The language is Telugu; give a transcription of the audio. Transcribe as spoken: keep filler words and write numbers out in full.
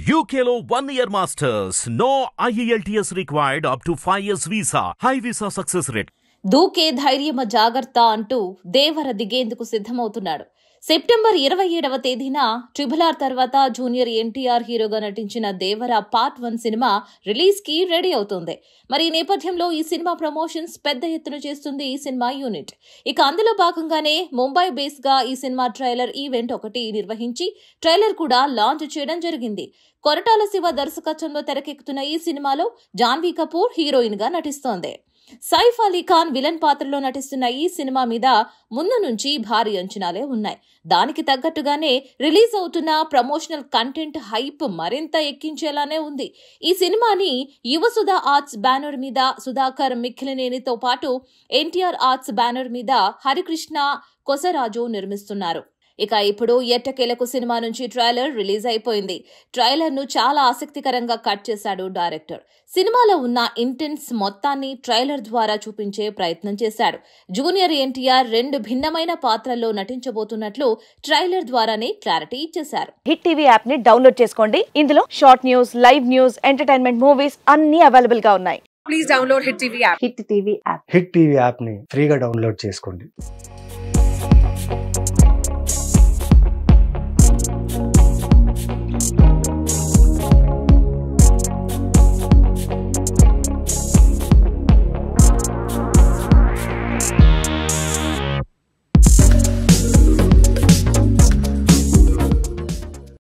U K లో one year masters. No I E L T S required up to five years visa. High visa success rate. దూకే ధైర్యమ జాగర్త అంటూ దేవర దిగేందుకు సిద్ధమవుతున్నాడు. సెప్టెంబర్ ఇరవై ఏడవ తేదీన ట్రిపుల్ ఆర్ తర్వాత జూనియర్ ఎన్టీఆర్ హీరోగా నటించిన దేవర పార్ట్ వన్ సినిమా రిలీజ్ కి రెడీ అవుతోంది. మరి ఈ నేపథ్యంలో ఈ సినిమా ప్రమోషన్స్ పెద్ద ఎత్తున చేస్తుంది ఈ సినిమా యూనిట్. ఇక అందులో భాగంగానే ముంబై బేస్ గా ఈ సినిమా ట్రైలర్ ఈవెంట్ ఒకటి నిర్వహించి ట్రైలర్ కూడా లాంచ్ చేయడం జరిగింది. కొరటాల శివ దర్శకత్వంలో తెరకెక్కుతున్న ఈ సినిమాలో జాన్వీ కపూర్ హీరోయిన్ గా నటిస్తోంది. సైఫ్ అలీ ఖాన్ విలన్ పాత్రలో నటిస్తున్న ఈ సినిమా మీద ముందు నుంచి భారీ అంచనాలే ఉన్నాయి. దానికి తగ్గట్టుగానే రిలీజ్ అవుతున్న ప్రమోషనల్ కంటెంట్ హైప్ మరింత ఎక్కించేలానే ఉంది. ఈ సినిమాని యువసుధ ఆర్ట్స్ బ్యానర్ మీద సుధాకర్ మిక్కిలినేనితో పాటు ఎన్టీఆర్ ఆర్ట్స్ బ్యానర్ మీద హరికృష్ణ కొసరాజు నిర్మిస్తున్నారు. ఇక ఇప్పుడు ఎట్టకేలకు సినిమా నుంచి ట్రైలర్ రిలీజ్ అయిపోయింది. ట్రైలర్ ను చాలా ఆసక్తికరంగా కట్ చేశాడు డైరెక్టర్. సినిమాలో ఉన్న ఇంటెన్స్ మొత్తాన్ని ట్రైలర్ ద్వారా చూపించే ప్రయత్నం చేశాడు. జూనియర్ ఎన్టీఆర్ రెండు భిన్నమైన పాత్రల్లో నటించబోతున్నట్లు ట్రైలర్ ద్వారానే క్లారిటీ ఇచ్చేశారు. హిట్ టీవీ యాప్ ని డౌన్లోడ్ చేసుకోండి. ఇందులో short news, live news, entertainment movies అన్ని అవైలబుల్ గా ఉన్నాయి. Please download hit TV app. Hit TV app hit TV app ని ఫ్రీగా డౌన్లోడ్ చేసుకోండి.